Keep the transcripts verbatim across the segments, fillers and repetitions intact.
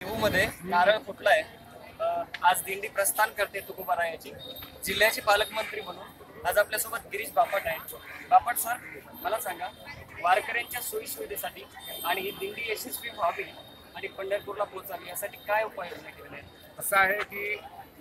मध्ये नारळ फुटलाय। आज दिंडी प्रस्थान करते तुकोबारायाची। जिल्ह्याचे पालकमंत्री म्हणून आज आपल्यासोबत गिरीश बापट आहेत। बापट सर, मला सांगा, वारकऱ्यांच्या सोयीसुविधेसाठी आणि ही दिंडी यशस्वी व्हावी आणि पंढरपूरला पोहोचावी यासाठी काय उपाययोजना केलेल्या आहेत? असं आहे की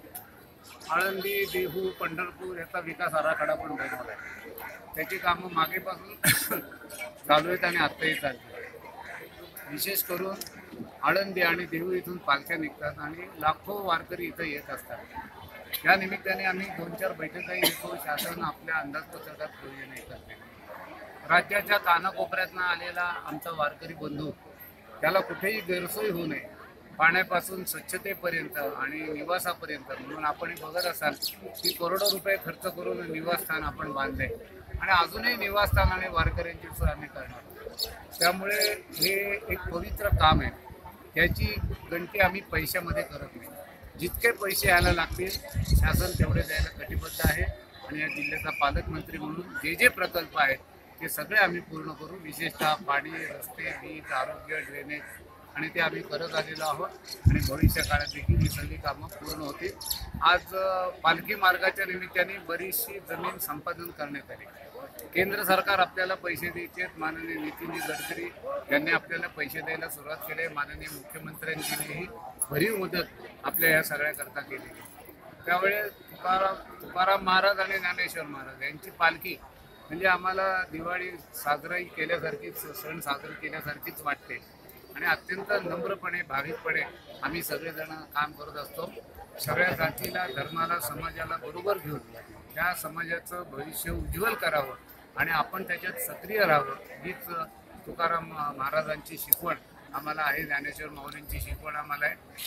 आळंदी, देहू, पंढरपूर याचा विकास आराखडा पण बनवला आहे। त्याची कामं मागेपासून चालू आहेत आणि आत्ताही चालू आहे। विशेष करून आळंदी आणि देहू इथून पालख्या निघतात आणि लाखो वारकरी इथं येत असतात। या निमित्ताने आम्ही दोन चार बैठकाही घेतो। शासन आपल्या अंदाजपत्रकात प्रयोजन करते। राज्याच्या कानाकोपऱ्यातनं आलेला आमचा वारकरी बंधू, त्याला कुठेही गैरसोय होऊ नये, पाण्यापासून स्वच्छतेपर्यंत आणि निवासापर्यंत, म्हणून आपण बघत असाल की करोडो रुपये खर्च करून निवासस्थान आपण बांधले आणि अजूनही निवासस्थान आणि वारकऱ्यांची सोय आम्ही करणार। त्यामुळे हे एक पवित्र काम आहे। याची गणती आम्ही पैशामध्ये करत नाही। जितके पैसे यायला लागतील शासन तेवढे द्यायला कटिबद्ध आहे आणि या जिल्ह्याचा पालकमंत्री म्हणून जे जे प्रकल्प आहेत ते सगळे आम्ही पूर्ण करू। विशेषतः पाणी, रस्ते, वीज, आरोग्य, ड्रेनेज आणि ते आम्ही करत आलेलो आहोत आणि भविष्य काळात देखील ही सगळी कामं पूर्ण होतील। आज पालखी मार्गाच्या निमित्ताने बरीचशी जमीन संपादन करण्यात आली। केंद्र सरकार आपल्याला पैसे द्यायचे, माननीय नितीनजी गडकरी यांनी आपल्याला पैसे द्यायला सुरुवात केली। माननीय मुख्यमंत्र्यांनीही भरीव मदत आपल्या या सगळ्याकरता केली। त्यावेळे तुकाराम तुकाराम महाराज आणि ज्ञानेश्वर महाराज यांची पालखी म्हणजे आम्हाला दिवाळी साजरी केल्यासारखीच, सण साजरे केल्यासारखीच वाटते आणि अत्यंत नम्रपणे, भाविकपणे आम्ही सगळेजण काम करत असतो। सगळ्या जातीला, धर्माला, समाजाला बरोबर घेऊन त्या समाजाचं भविष्य उज्ज्वल करावं आणि आपण त्याच्यात सक्रिय राहावं, हीच तुकाराम महाराजांची शिकवण आम्हाला आहे, ज्ञानेश्वर माऊलींची शिकवण आम्हाला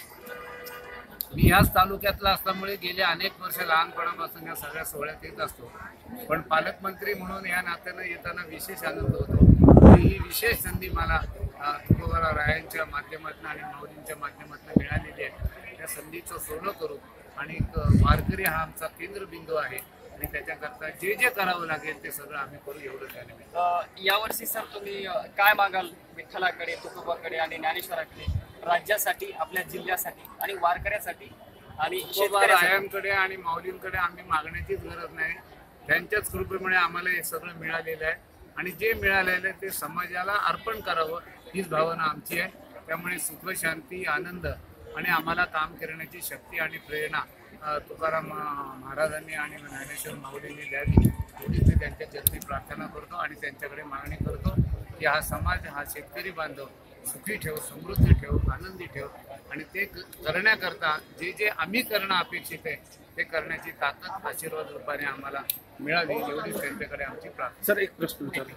आहे। मी याच तालुक्यातला असल्यामुळे गेले अनेक वर्ष लहानपणापासून या सगळ्या सोहळ्यात येत असतो, पण पालकमंत्री म्हणून या नात्यानं येताना विशेष आनंद होतो। ही विशेष संधी मला तुकोबारायांच्या माध्यमातून आणि माऊलींच्या माध्यमातून मिळालेली आहे। त्या संधीचं सोनं करू आणि वारकरी हा आमचा केंद्रबिंदू आहे आणि त्याच्याकरता जे जे करावं लागेल ते सगळं आम्ही करू, एवढं त्याने। यावर्षी सर तुम्ही काय मागाल विठ्ठलाकडे, तुकोबाकडे आणि ज्ञानेश्वराकडे, राज्यासाठी, आपल्या जिल्ह्यासाठी आणि वारकऱ्यासाठी आणि तुकोबारायांकडे आणि माऊलींकडे आम्ही मागण्याचीच गरज नाही। त्यांच्याच कृपेमुळे आम्हाला हे सगळं मिळालेलं आहे आणि जे मिळालेलं आहे ते समाजाला अर्पण करावं, हीच भावना आमची आहे। त्यामुळे सुख, शांती, आनंद आणि आम्हाला काम करण्याची शक्ती आणि प्रेरणा तुकाराम महाराजांनी आणि ज्ञानेश्वर माऊलींनी द्यावी, एवढीच मी त्यांच्या चरणी प्रार्थना करतो आणि त्यांच्याकडे मागणी करतो की हा समाज, हा शेतकरी बांधव सुखी ठेव, समृद्धी ठेव, आनंदी ठेव आणि ते करण्याकरता जे जे आम्ही करणं अपेक्षित आहे ते करण्याची ताकद आशीर्वाद रूपाने आम्हाला मिळावी, एवढीच त्यांच्याकडे आमची प्रार्थना। सर, एक प्रश्न विचारला,